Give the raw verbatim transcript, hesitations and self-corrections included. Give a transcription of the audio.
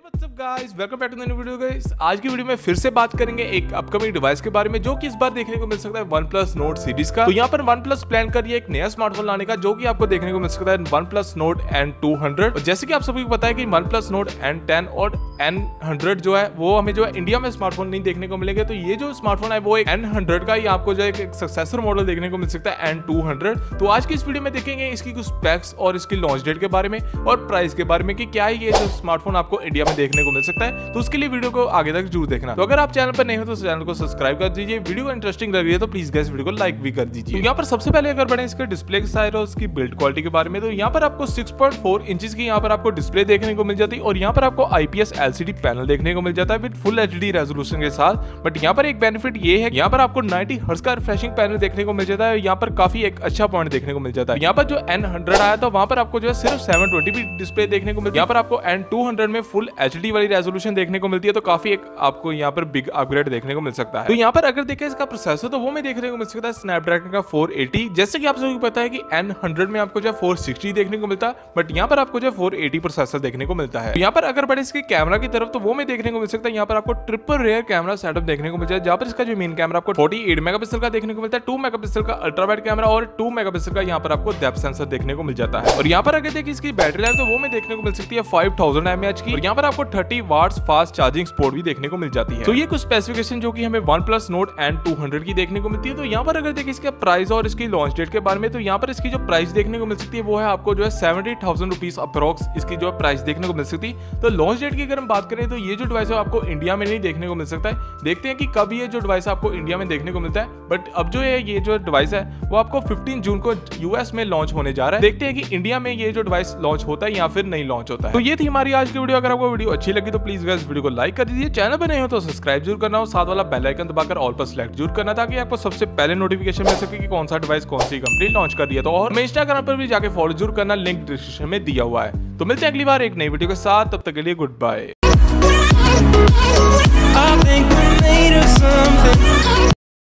What's up guys, welcome back to the new video guys. आज की video में फिर से बात करेंगे एक अपकमिंग डिवाइस के बारे में जो कि इस बार देखने को मिल सकता है OnePlus Nord सीरीज का। तो यहाँ पर OnePlus प्लान कर रही है एक नया स्मार्टफोन लाने का जो कि आपको देखने को मिल सकता है OnePlus Nord N two hundred. और जैसे कि आप सभी को पता है कि OnePlus Nord एन टेन और एन हंड्रेड जो है वो हमें जो है इंडिया में स्मार्टफोन नहीं देखने को मिलेंगे। तो ये जो स्मार्टफोन है वो एक एन हंड्रेड का ही आपको जो एक सक्सेसर मॉडल देखने को मिल सकता है एन टू हंड्रेड। तो आज की इस वीडियो में देखेंगे इसकी कुछ स्पेक्स और इसकी लॉन्च डेट के बारे में और प्राइस के बारे में कि क्या ये जो स्मार्टफोन आपको इंडिया में देखने को मिल सकता है। तो उसके लिए वीडियो को आगे तक जरूर देखना। तो अगर आप चैनल पर नहीं हो तो चैनल को सब्सक्राइब कर दीजिए। वीडियो इंटरेस्टिंग लग रही है तो प्लीज गाइस वीडियो को लाइक भी कर दीजिए। तो यहाँ पर सबसे पहले अगर बढ़े इसके डिस्प्ले के साइड और इसकी बिल्ड क्वालिटी के बारे में, तो यहाँ पर आपको सिक्स पॉइंट फोर इंचेस की यहाँ पर आपको डिस्प्ले देखने को मिल जाती है और यहाँ पर आपको आईपीएस एलसीडी पैनल देखने को मिल जाता है विद फुल एचडी रेजोल्यूशन के साथ। बट यहाँ पर एक बेनिफिट ये है यहाँ पर आपको नाइंटी हर्ट्ज का रिफ्रेशिंग पैनल देखने को मिल जाता है। यहाँ पर काफी एक अच्छा पॉइंट देखने को मिल जाता है। यहाँ पर जो एन हंड्रेड आया था वहां पर आपको जो है सिर्फ सेवन ट्वेंटी पी डिस्प्ले देखने को मिलती है। यहाँ पर आपको एन टू हंड्रेड में फुल एचडी वाली रेजोल्यूशन देखने को मिलती है। तो काफी एक आपको यहाँ पर बिग अपग्रेड देखने को मिल सकता है। तो यहाँ पर अगर देखें इसका प्रोसेसर तो वो में देखने को मिल सकता है स्नैपड्रैगन का फोर एटी। जैसे कि आप सभी को पता है कि एन हंड्रेड में आपको जो है फोर सिक्सटी देखने को मिलता है, बट यहाँ पर आपको जो है फोर एटी प्रोसेसर देखने को मिलता है। तो यहाँ पर अगर बढ़े इसके कैमरा की तरफ तो वो में देखने को मिल सकता है यहाँ पर आपको ट्रिपल रेयर कैमरा सेटअप देखने को मिल जाए, जहाँ पर इसका जो मेन कैमरा आपको फोर्टी एट मेगापिक्सल का देखने को मिलता है, टू मेगापिक्सल का अल्ट्रा वाइड कैमरा और टू मेगापिक्सल का यहाँ पर आपको डेप्थ सेंसर देखने को मिल जाता है। और यहाँ पर अगर देखिए इसकी बैटरी लाइफ तो वो में देखने को मिल सकती है फाइव थाउजेंड एमएएच की और यहाँ पर आपको thirty watts fast charging support भी देखने को मिल जाती है। तो ये कुछ स्पेसिफिकेशन जो कि हमें OnePlus Nord N two hundred की देखने को मिलती है। तो यहाँ पर अगर देखिए इसका प्राइस और इसकी लॉन्च डेट के बारे में, तो यहाँ पर इसकी जो प्राइस देखने को मिल सकती है वो है आपको जो है सेवेंटी थाउजेंड रुपीज अप्रोक्स इसकी जो प्राइस देखने को मिल सकती है। तो लॉन्च डेट की अगर हम बात करें तो ये जो डिवाइस है आपको इंडिया में नहीं देखने को मिल सकता है। देखते हैं कि कब ये जो डिवाइस आपको इंडिया में देखने को मिलता है। बट अब जो है ये जो डिवाइस है वो आपको फिफ्टीन जून को यूएस में लॉन्च होने जा रहा है। देखते हैं कि इंडिया में ये जो डिवाइस लॉन्च होता है या फिर नहीं लॉन्च होता है। तो ये थी हमारी आज की वीडियो। अगर आपको वीडियो अच्छी लगी तो प्लीज गाइस वीडियो को लाइक कर दीजिए। चैनल पर नहीं हो तो सब्सक्राइब जरूर करना हो, साथ वाला बेल आइकन दबाकर ऑल पर सिलेक्ट जरूर करना ताकि आपको सबसे पहले नोटिफिकेशन मिल सके कि कौन सा डिवाइस कौन सी कंपनी लॉन्च कर रही है। तो और मैं इंस्टाग्राम पर भी जाके फॉलो जरूर करना, लिंक डिस्क्रिप्शन में दिया हुआ है। तो मिलते हैं अगली बार एक नई वीडियो के साथ, तब तक के लिए गुड बाय।